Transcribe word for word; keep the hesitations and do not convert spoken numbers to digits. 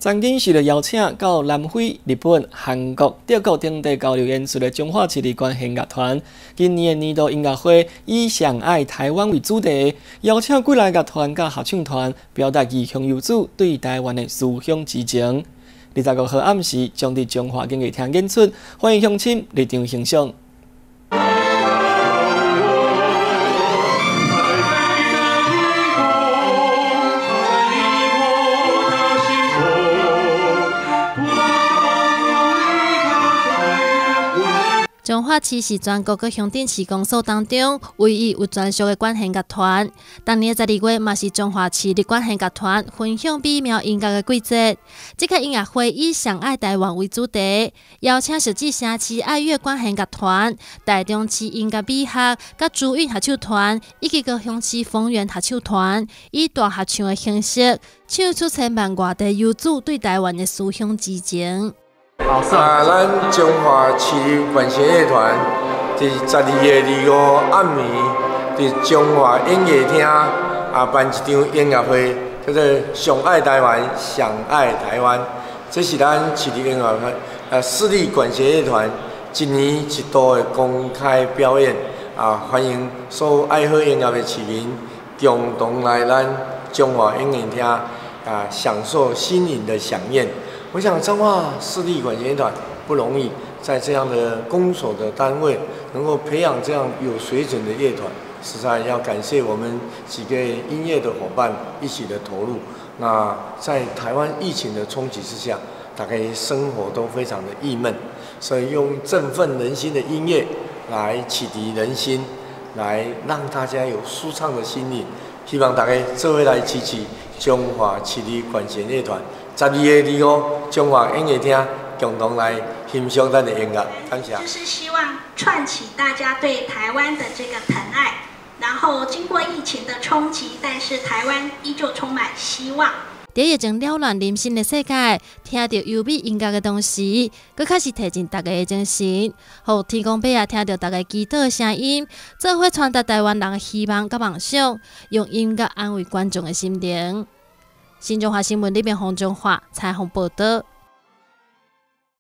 曾经是咧邀请到南非、日本、韩国、德国等地交流演出的中华市立管弦乐团，今年的年度音乐会以“上爱台湾”为主题，邀请几来乐团甲合唱团，表达异乡游子对台湾的思乡之情。二十五号暗时将伫中华音乐厅演出，欢迎乡亲入场欣赏。 中华市是全国各乡镇市公所当中唯一有专属的管弦乐团。当年十二月，嘛是中华市立管弦乐团分享美妙音乐的季节。这个音乐会以“上爱台湾”为主题，邀请实际城市爱乐管弦乐团、台中市音乐美学、甲主韵合唱团以及高雄市丰原合唱团，以大合唱的形式，唱出千万外地游子对台湾的思乡之情。 啊，咱中华市管弦乐团伫十二月二五暗暝，伫中华音乐厅啊办一场音乐会，叫做“上爱台湾，上爱台湾”。这是咱市立音乐会呃市立管弦乐团一年一度的公开表演啊，欢迎所有爱好音乐的市民共同来咱中华音乐厅啊，享受新颖的飨宴。 我想彰化市立管弦乐团不容易，在这样的公所的单位，能够培养这样有水准的乐团，实在要感谢我们几个音乐的伙伴一起的投入。那在台湾疫情的冲击之下，大家生活都非常的郁闷，所以用振奋人心的音乐来启迪人心，来让大家有舒畅的心灵。希望大家做伙来支持中华市立管弦乐团。 十二月二五，中华音乐厅共同来欣赏咱的音乐，感谢。 就是希望串起大家对台湾的这个疼爱，然后经过疫情的冲击，但是台湾依旧充满希望。 在疫情扰乱人心的世界，听到优美音乐的同时，佫开始提振大家的精神，互天公伯爷听到大家祈祷的声音，做伙传达台湾人的希望甲梦想，用音乐安慰观众的心灵。新中华新闻里面洪中华采访报道。